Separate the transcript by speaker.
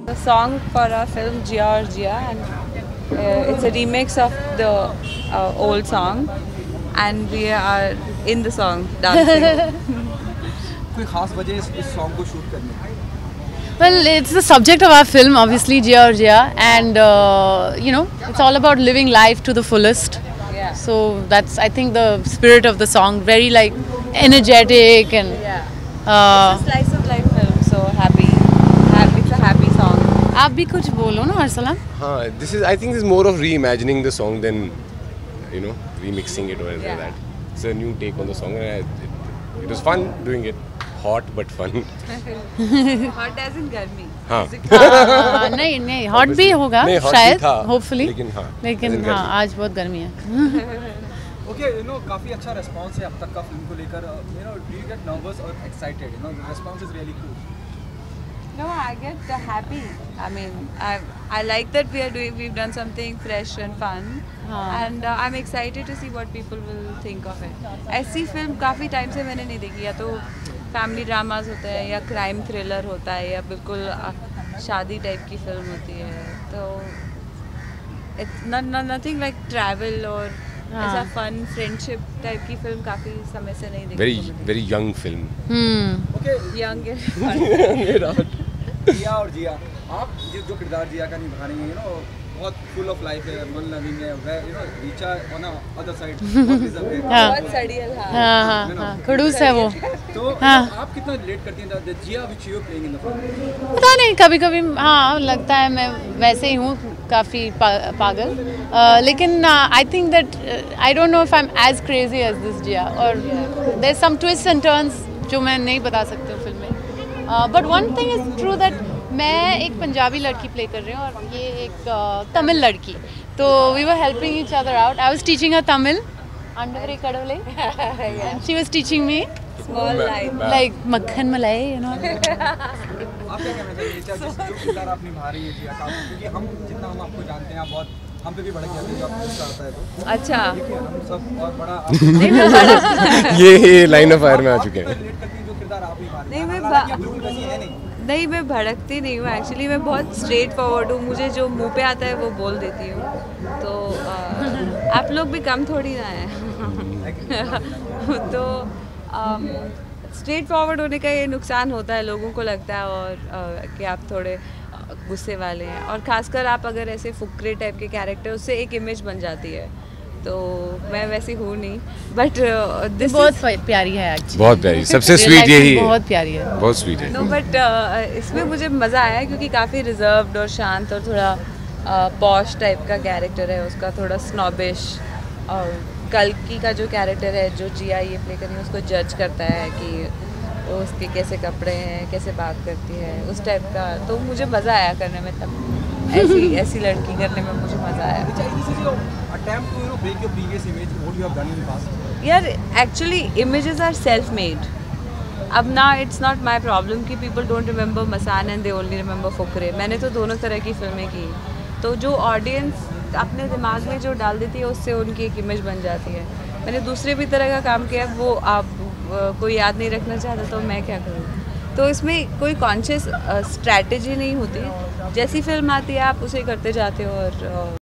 Speaker 1: The song for our film Jia Aur Jia, and it's a remix of the old song, and we are in the song dancing.
Speaker 2: कोई खास वजह इस song को shoot करने की?
Speaker 3: Well, it's the subject of our film, obviously, Jia Aur Jia, and it's all about living life to the fullest.
Speaker 1: Yeah.
Speaker 3: So that's, I think, the spirit of the song. Very energetic and.
Speaker 1: Yeah. It's a slice of life film, so happy. It's a happy song.
Speaker 3: आप भी कुछ बोलो ना अरसलान.
Speaker 4: हाँ, I think this is more of reimagining the song than remixing it or anything like that. It's a new take on the song, and it was fun doing it. Hot but fun.
Speaker 1: Hot as in गर्मी.
Speaker 4: हाँ.
Speaker 3: नहीं hot भी होगा शायद, hopefully. लेकिन हाँ आज बहुत गर्मी है.
Speaker 2: Okay, काफी अच्छा response है अब तक का फिल्म को लेकर. Do you get nervous or excited? The response is really cool.
Speaker 1: No, I get happy. I mean, I like that we've done something fresh and fun, and I'm excited to see what people will think of it. ऐसी film काफ़ी time से मैंने नहीं देखी, या तो family dramas होते हैं या क्राइम थ्रिलर होता है या बिल्कुल शादी टाइप की फिल्म होती है, तो it's nothing like travel और ऐसा फन फ्रेंडशिप टाइप की फिल्म काफ़ी समय से नहीं देखी.
Speaker 4: Very young film.
Speaker 2: Okay,
Speaker 1: young.
Speaker 2: जिया और जिया, आप जो किरदार जिया का निभा रही हैं, बहुत फुल ऑफ लाइफ है, मन लविंग है, रीचा ऑन अदर साइड
Speaker 1: बहुत सड़ियल.
Speaker 3: हाँ खड़ूस है वो.
Speaker 2: तो आप कितना रिलेट करती हैं the Jiya which you are playing in the film?
Speaker 3: पता नहीं, कभी हाँ लगता है मैं वैसे ही हूँ, काफ़ी पागल, लेकिन I think that I don't know if I am as crazy as this Jiya, और there some twist and turns जो मैं नहीं बता सकती हूँ फिल्म में. But one thing is true that मैं एक पंजाबी लड़की प्ले कर रही हूँ और ये एक तमिल लड़की, तो we were helping each other out. I was teaching her Tamil अंडर कडवले, and she was teaching me
Speaker 1: Small line.
Speaker 3: like मक्खन मलाई,
Speaker 2: आप क्या कहना चाहिए जो किरदार आप निभा रही है जिया का, क्योंकि हम जितना हम आपको जानते हैं, आप बहुत हम पे भी भड़क जाते हैं जब आपको गुस्सा आता है तो.
Speaker 1: अच्छा.
Speaker 2: हम सब बहुत बड़ा
Speaker 4: ये लाइन ऑफ फायर में आ चुके हैं.
Speaker 2: रिलेट करती हैं जो किरदार आप निभा रही
Speaker 1: नहीं,
Speaker 2: हैं.
Speaker 1: मैं
Speaker 2: हालांकि आप बिल्कुल वैसी है
Speaker 1: नहीं, मैं भड़कती नहीं हूँ एक्चुअली. मैं बहुत स्ट्रेट फॉरवर्ड हूँ, मुझे जो मुंह पे आता है वो बोल देती हूँ, तो आप लोग भी कम थोड़ी ना हैं. तो स्ट्रेट फॉरवर्ड होने का ये नुकसान होता है, लोगों को लगता है और कि आप थोड़े गुस्से वाले हैं, और ख़ासकर आप अगर ऐसे फुकरे टाइप के कैरेक्टर, उससे एक इमेज बन जाती है, तो मैं वैसी हूँ नहीं. बट दिस
Speaker 3: बहुत प्यारी है एक्चुअली,
Speaker 4: बहुत प्यारी, सबसे स्वीट यही है,
Speaker 3: बहुत प्यारी है,
Speaker 4: बहुत स्वीट है.
Speaker 1: नो बट इसमें मुझे मज़ा आया क्योंकि काफ़ी रिजर्व्ड और शांत और थोड़ा पॉश टाइप का कैरेक्टर है उसका, थोड़ा स्नॉबिश. और कल्कि का जो कैरेक्टर है जो जिया ये प्ले करनी है, उसको जज करता है कि वो उसके कैसे कपड़े हैं, कैसे बात करती है, उस टाइप का. तो मुझे मज़ा आया करने में, तब ऐसी लड़की करने में मुझे मज़ा आया. यार actually images are self made. अब ना इट्स नॉट माई प्रॉब्लम कि people don't remember Masaan and they only remember Fukrey. मैंने तो दोनों तरह की फिल्में की, तो जो ऑडियंस अपने दिमाग में जो डाल देती है उससे उनकी एक इमेज बन जाती है. मैंने दूसरे भी तरह का काम किया, वो आप कोई याद नहीं रखना चाहता तो मैं क्या करूँ. तो इसमें कोई कॉन्शियस स्ट्रैटेजी नहीं होती, जैसी फिल्म आती है आप उसे करते जाते हो. और